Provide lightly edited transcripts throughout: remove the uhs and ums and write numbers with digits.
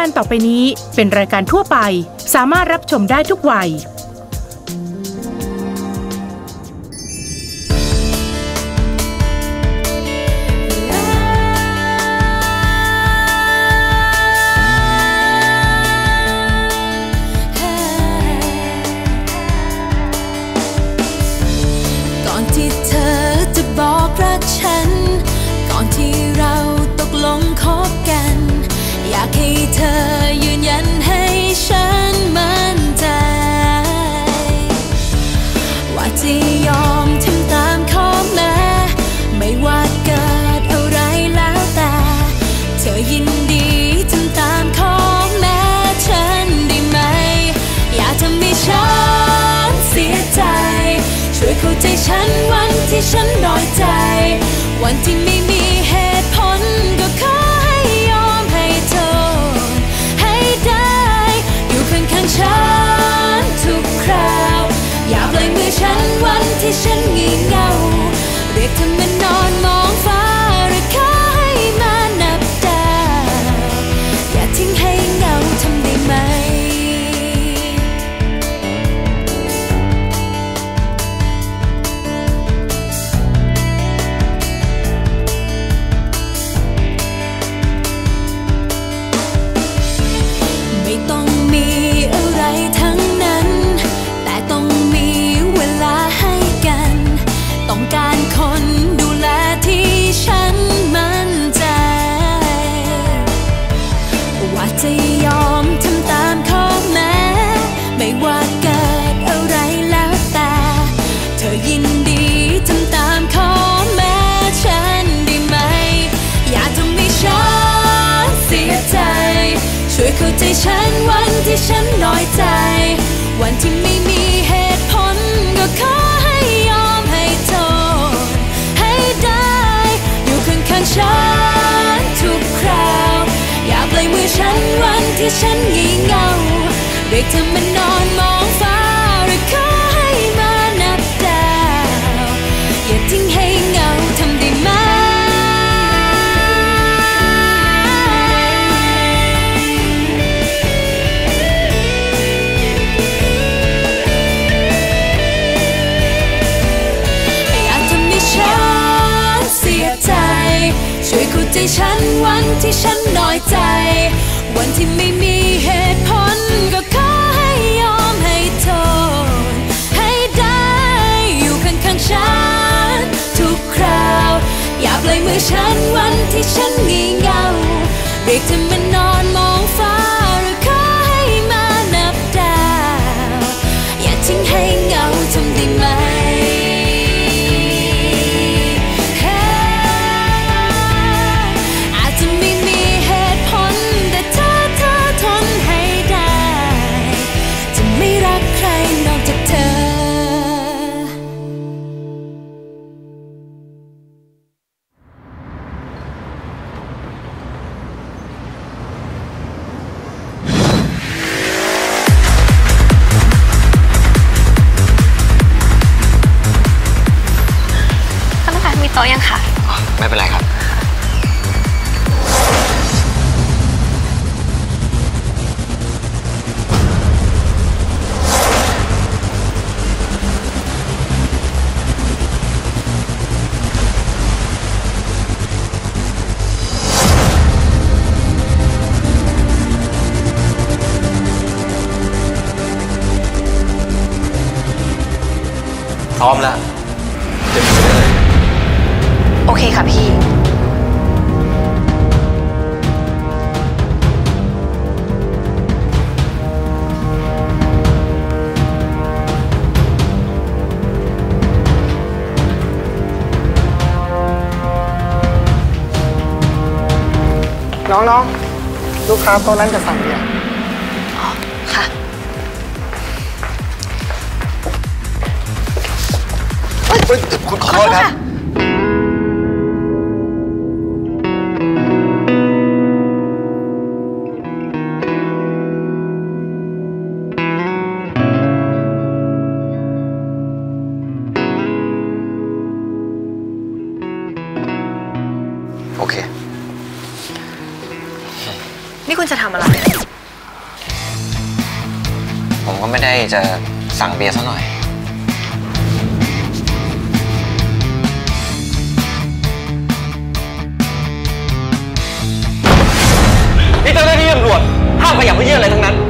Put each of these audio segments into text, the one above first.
การต่อไปนี้เป็นรายการทั่วไปสามารถรับชมได้ทุกวัยก่อนที่เธอจะบอกรักฉันก่อนที่เราตกลงคบกันอยากให้เธอยืนยันให้ฉันมั่นใจว่าจะยอมทำตามข้อแม้ไม่ว่าเกิดอะไรแล้วแต่เธอยินดีทำตามข้อแม้ฉันได้ไหมอย่าทำให้ฉันเสียใจช่วยเข้าใจฉันวันที่ฉันน้อยใจวันที่ไม่มีเหตุผลก็ขอให้ยอมให้โทษให้ได้อยู่ข้างๆฉันทุกคราวอย่าปล่อยมือฉันวันที่ฉันงี่เง่าเรียกเธอมานอนมองฟ้าหรือขอให้มานับดาวอย่าทิ้งให้เหงาทำได้ไหมไม่ต้องมีอะไรทั้งนั้นแต่ต้องมีเวลาให้กันต้องการคนดูแลที่ฉันมั่นใจว่าจะยอมทำตามข้อแม้ไม่ว่าเกิดอะไรแล้วแต่เธอยินดีทำตามข้อแม้ฉันได้ไหมอย่าทำให้ฉันเสียใจช่วยเข้าใจฉันวันที่ฉันน้อยใจวันที่ไม่มีเหตุผลก็ขอให้ยอมให้โทษให้ได้อยู่ข้างๆฉันทุกคราวอย่าปล่อยมือฉันวันที่ฉันงี่เง่าเรียกเธอมานอนมองฟ้าหรือขอให้มานับดาวอย่าทิ้งให้เหงาทำได้ไหมช่วยเข้าใจฉันวันที่ฉันน้อยใจวันที่ไม่มีเหตุผลก็ขอให้ยอมให้โทษให้ได้อยู่ข้างๆฉันทุกคราวอย่าปล่อยมือฉันวันที่ฉันงี่เง่าเรียกเธอมานอนมองฟ้าหรือขอให้มานับดาวอย่าทิ้งให้เหงาทำได้ไหมโต๊ะยังค่ะไม่เป็นไรครับพร้อมแล้วเดี๋ยวไปเลยโอเคค่ะพี่น้องๆลูกค้าโต๊ะนั้นจะสั่งเนี่ยค่ะคุณขอโทษครับโอเคนี่คุณจะทำอะไรผมก็ไม่ได้จะสั่งเบียร์ซะหน่อยนี่เจ้าหน้าที่ตำรวจห้ามขยับเยื่ออะไรทั้งนั้น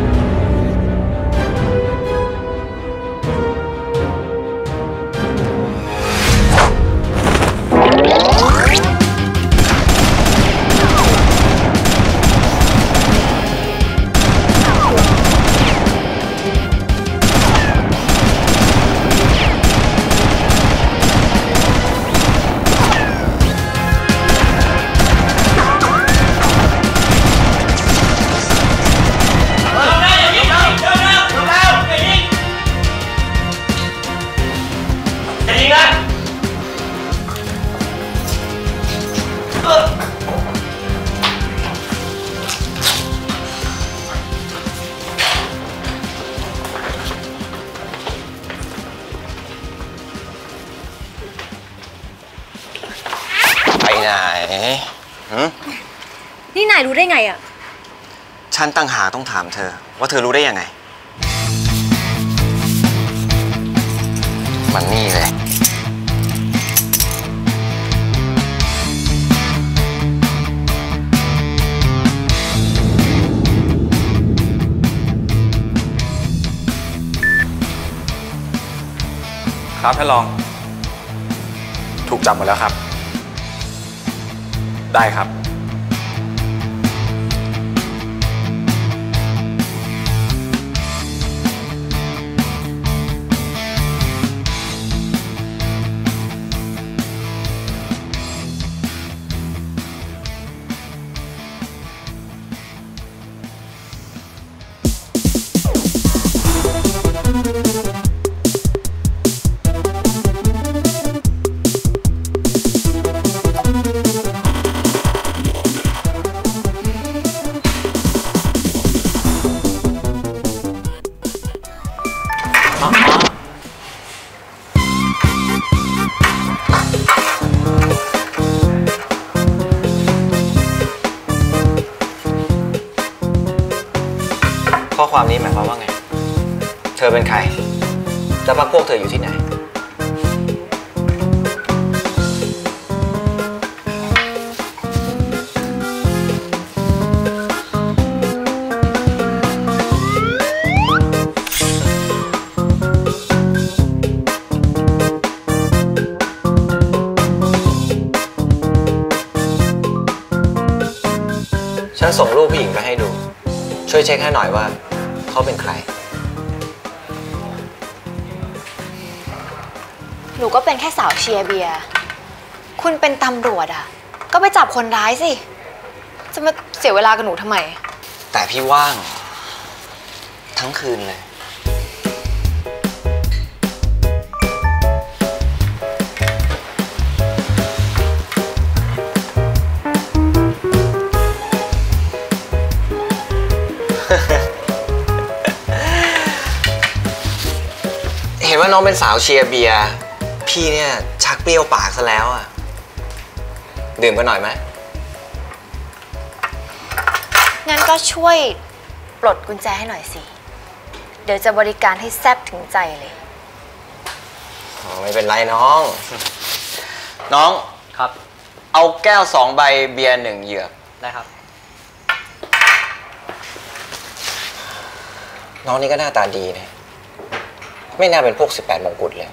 ไปไหนนี่นายรู้ได้ไงอ่ะฉันตั้งหาต้องถามเธอว่าเธอรู้ได้ยังไงมันนี่เลยครับท่านรองถูกจับหมดแล้วครับได้ครับข้อความนี้หมายความว่าไงเธอเป็นใครจะพักพวกเธออยู่ที่ไหนฉันส่งรูปผู้หญิงไปให้ดูช่วยเช็คให้หน่อยว่าเขาเป็นใครหนูก็เป็นแค่สาวเชียร์เบียร์คุณเป็นตำรวจอ่ะก็ไปจับคนร้ายสิจะมาเสียเวลากับหนูทำไมแต่พี่ว่างทั้งคืนเลยเห็นว่าน้องเป็นสาวเชียร์เบียร์พี่เนี่ยชักเปรี้ยวปากซะแล้วอ่ะดื่มกันหน่อยไหมงั้นก็ช่วยปลดกุญแจให้หน่อยสิเดี๋ยวจะบริการให้แซ่บถึงใจเลยไม่เป็นไรน้องครับเอาแก้ว2 ใบเบียร์1 เหยือกได้ครับน้องนี่ก็หน้าตาดีนะไม่น่าเป็นพวก18 มงกุฎเลย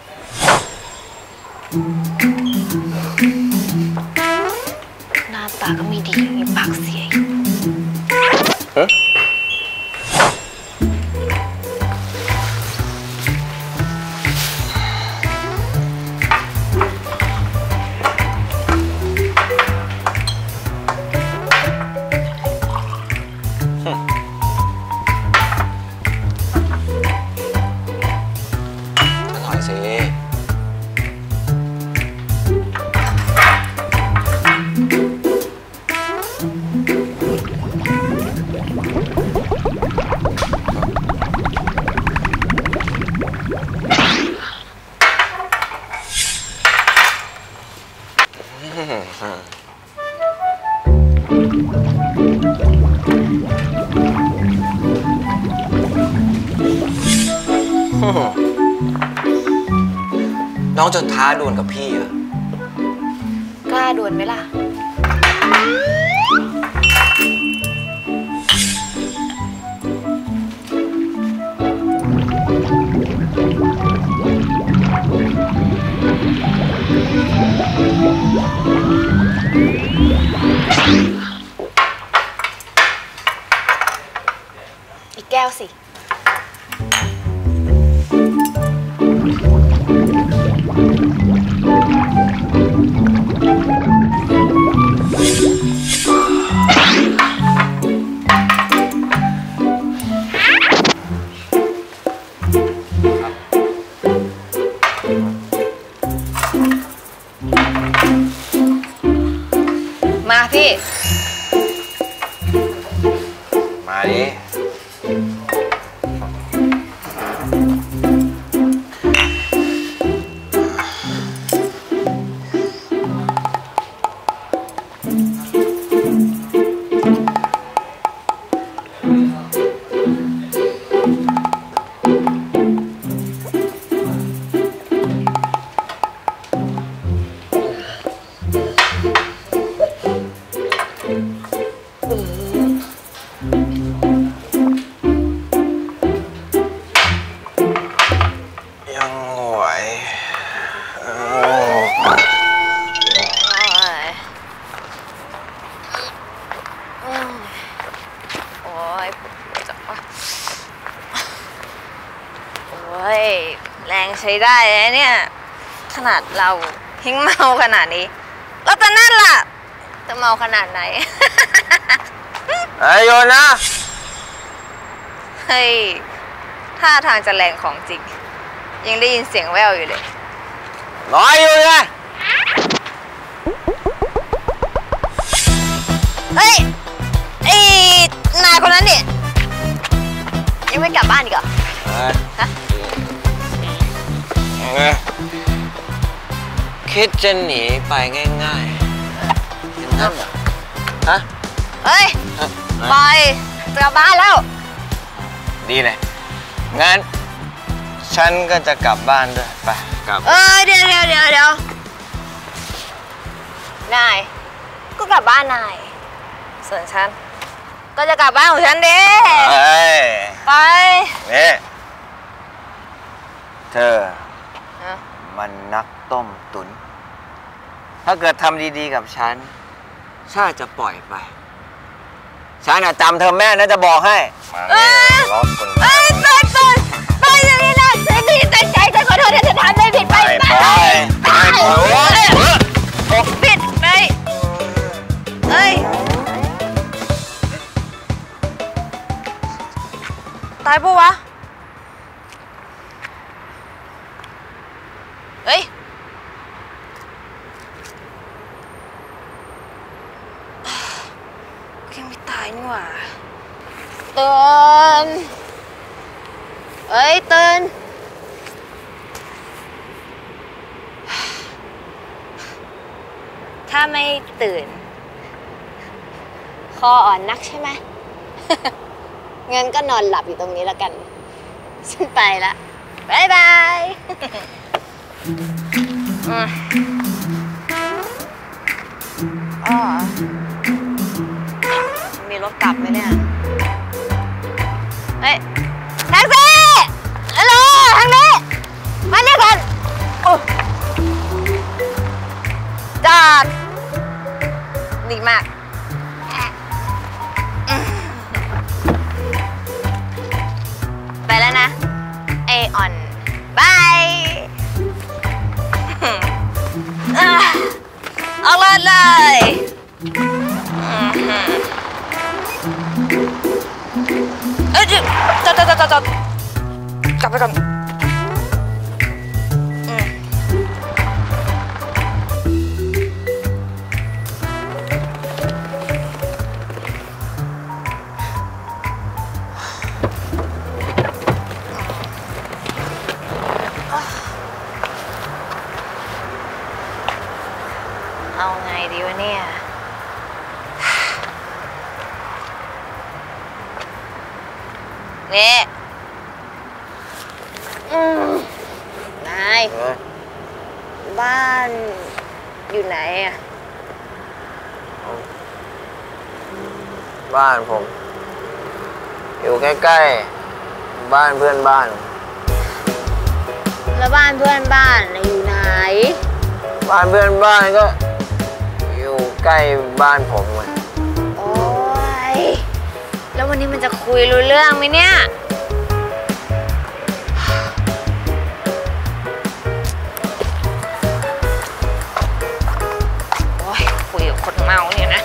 หน้าตาก็ไม่ดีมีปากเสียน้องจะท้าดวลกับพี่เหรอกล้าดวลไหมล่ะ อีกแก้วสิ มาพี่มาดิยังไหวโอ้ยจับปะโอ้ยแรงใช้ได้เลยเนี่ย ขนาดเราทิ้งเมาขนาดนี้แล้วแต่นั่นล่ะจะเมาขนาดไหนไอ้โยนนะเฮ้ยท่าทางจะแรงของจริงยังได้ยินเสียงแว่วอยู่เลยน้อยอยู่ไงเฮ้ยไอ้นายคนนั้นเนี่ยยังไม่กลับบ้านอีกเหรอฮะคิดจะหนีไปง่ายๆอย่างนั้นเหรอฮะเฮ้ยปล่อยจะกลับบ้านแล้วดีเลยงั้นฉันก็จะกลับบ้านด้วยไปกลับเดี๋ยวนายก็กลับบ้านนายส่วนฉันก็จะกลับบ้านของฉันดิไปนี่เธอมันนักต้มตุ๋นถ้าเกิดทำดีๆกับฉันชาจะปล่อยไปฉันจำเธอแม่นะจะบอกให้มาล้อคนไปอย่างนี้นะฉันผิดตั้งใจฉันขอโทษที่ฉันทำไม่ผิดไปผิดไปเฮ้ยตายปะวะเฮ้ยยังไม่ตายนี่หว่าเตือนเอ้ยเตือนถ้าไม่ตื่นคออ่อนนักใช่ไหม งั้นก็นอนหลับอยู่ตรงนี้แล้วกัน ฉันไปละบ๊ายบายมีรถกลับไหมเนี่ย เฮ้ยแท็กซี่ฮัลโหลทางนี้มาเรียกก่อนจอดดีมากไปแล้วนะไอออนบายเอาเลยจอดกลับไปก่อนเอาไงดีวะเนี่ยนี่นายบ้านอยู่ไหนอะบ้านผม อยู่ใกล้ๆบ้านเพื่อนบ้านแล้วบ้านเพื่อนบ้านอยู่ไหนบ้านเพื่อนบ้านก็อยู่ใกล้บ้านผมไงโอ้ยแล้ววันนี้มันจะคุยรู้เรื่องไหมเนี่ยโอ้ยคุยกับคนเมาเนี่ยนะ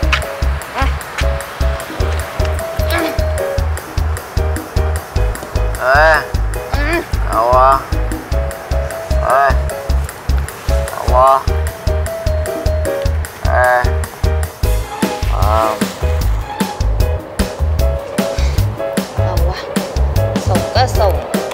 เอาวะเอาวะเอาวะส่งก็ส่ง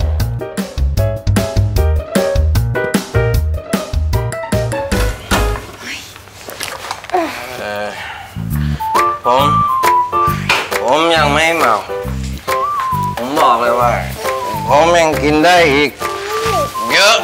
ผมยังไม่เมาผมบอกเลยว่าผมยังกินได้อีกเยอะ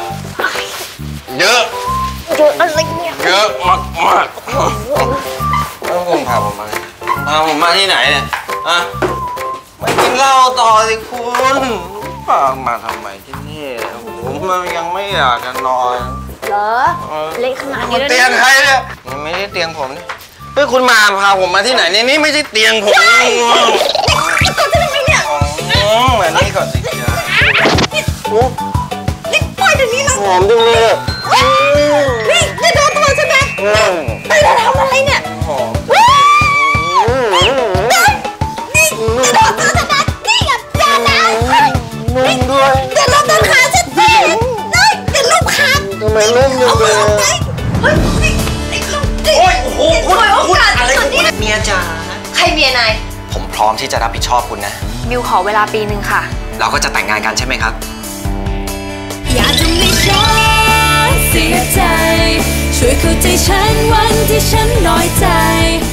อะไรเนี่ยเยอะมากแล้วคุณพาผมมาที่ไหนเนี่ยอะมากินเหล้าต่อสิคุณพามาทำไมที่นี่ผมยังไม่อยากจะนอนเหรอเล็กขนาดนี้เตียงใครเนี่ยนี่ไม่ใช่เตียงผมนี่เฮ้ยคุณพาผมมาที่ไหนนี่ไม่ใช่เตียงผมมานี่ก่อนสิจ๊ะนี่ปล่อยเดี๋ยวนี้นะหอมจังเลยนี่จะโดนตัวฉันไหมไปจะทำอะไรเนี่ยหอมนี่จะโดนตัวฉันนะนี่อย่านะนุ่มด้วยอย่าลบต้นขาฉันสิอย่าลบขาทำไมนุ่มจังเลยเฮ้ยไอ้ลูกโอ้ยโอ้โหคุณอะไรของคุณเมียจ๋าใครเมียนายผมพร้อมที่จะรับผิดชอบคุณนะมิวขอเวลาปีนึงค่ะเราก็จะแต่งงานกันใช่ไหมครับอย่าทำให้ฉันเสียใจช่วยเข้าใจฉันวันที่ฉันน้อยใจ